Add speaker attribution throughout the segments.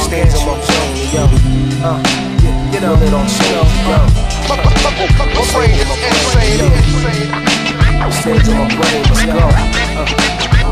Speaker 1: stains on my brain, yo. You know, it don't change, yo. My brain is insane. Stains on my brain, let's go.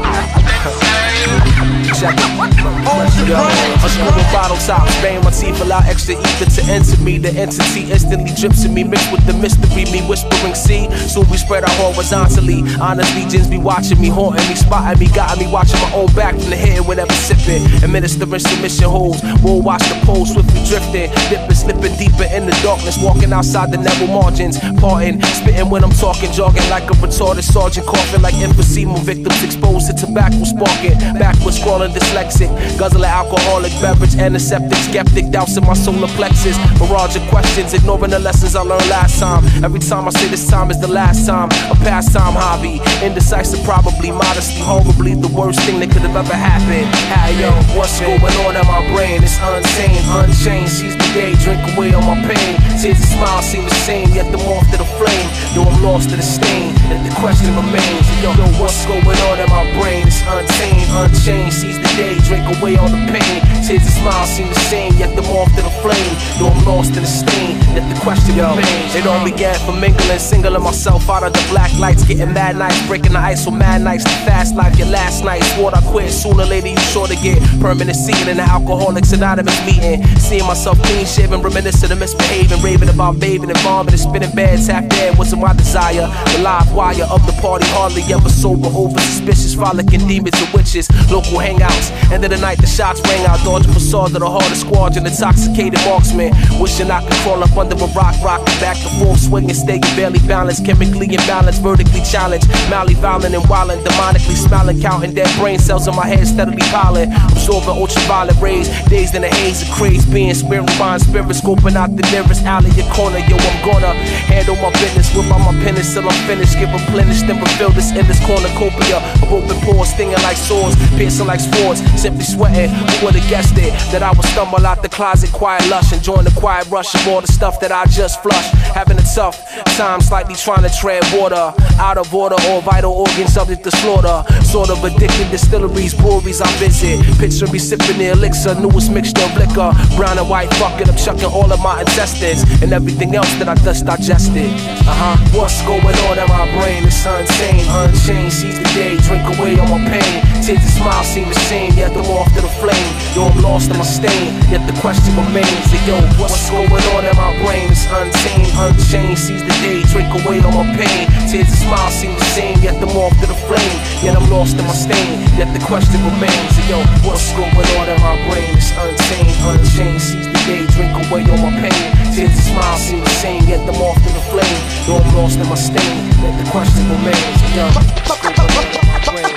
Speaker 1: Check it. Yo, unscrewing bottle tops, bang my teeth, allow extra ether to enter me. The entity instantly drips in me, mixed with the mystery, me whispering see. Soon we spread out horizontally. Honest legions be watching me, haunting me, spotting me, got me watching my own back from the head whenever sipping. Administering submission holds, we'll watch the pole swiftly drifting, dipping, slipping deeper in the darkness, walking outside the narrow margins, parting, spitting when I'm talking, jogging like a retarded sergeant, coughing like emphysema victims exposed to tobacco sparking, backwards scrawling dyslexic, guzzling alcoholic beverage, antiseptic, skeptic, dousing my solar plexus, barrage of questions, ignoring the lessons I learned last time. Every time I say this time is the last time, a pastime hobby, indecisive probably, modestly, horribly, the worst thing that could have ever happened. Hey yo, what's going on in my brain? It's untamed, unchained, seize the day, drink away all my pain. Tears and smiles seem the same, yet the moth to the flame. Yo, I'm lost to the stain, and the question remains. Yo, what's going on in my brain? It's untamed, unchained, seize the day, drink away all the pain. Tears and smiles seem the same, yet the moth to the flame. Yo, I'm lost in the stain, yet the question remains. It all began from mingling, singling myself out of the black lights, getting mad nights, breaking the ice with mad nights. The fast life, your last night, swore I quit. Sooner or later you sure to get permanent seating in the Alcoholics Anonymous meeting. Seeing myself clean shaven, reminiscing of misbehaving, raving about bathing and vomiting, spinning beds half dead wasn't my desire. The live wire of the party, hardly ever sober, over suspicious, frolicking demons and witches. Local hangouts, end of the night the shots rang out, dodging facade of the hardest squadron, intoxicated marksman, wishing I could crawl up under a rock, rocking back and forth, swinging, staying barely balanced, chemically imbalanced, vertically challenged, mildly violent and wildin', demonically smiling, counting dead brain cells in my head, steadily piling, absorbing ultraviolet rays, dazed in a haze of craze, being spirit fine spirits, scoping out the nearest alley, your corner. Yo, I'm gonna handle my business, whip out my penance till I'm finished, get replenished and refill this endless cornucopia of open pores, stinging like swords, piercing like swords, simply sweating. Who would've guessed it, that I would stumble out the closet, quiet lush, and join the quiet rush of all the stuff that I just flushed, having a tough time, slightly trying to tread water, out of order, all vital organs subject to slaughter, sort of addicted distilleries, breweries I visit, picture me sipping the elixir, newest mixture of liquor, brown and white, fucking up, chucking all of my intestines, and everything else that I just digested. What's going on in my brain? It's untamed, unchained, seize the day, drink away all my pain. Tears and smiles seem the same, yet the moth to the flame. Yo, I'm lost in my stain, yet the question remains. Yo, what's going on in my brain? It's untamed, unchained, seize the day, drink away all my pain. Tears and smiles seem the same, yet the moth to the flame. Yet I'm lost in my stain, yet the question remains. Yo, what's going on in my brain? It's untamed, unchained, seize the day, drink away all my pain. Tears and smiles seem the same, yet the moth to the flame. Yo, I'm lost in my stain, yet the question remains. Yo, what's going on in my brain?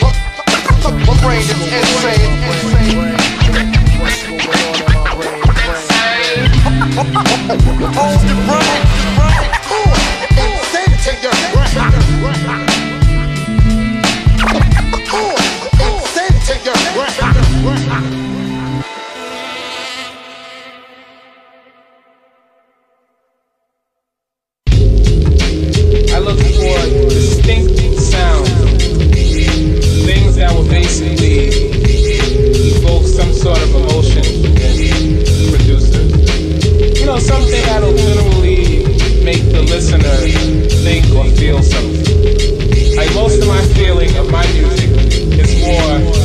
Speaker 1: My brain is insane. What's going on in my brain? Hold the brain. Insanity, your brain. Insanity, your brain.
Speaker 2: I look for distinct sounds, things that will basically evoke some sort of emotion in the producer. You know, something that'll generally make the listener think or feel something. Like most of my feeling of my music is more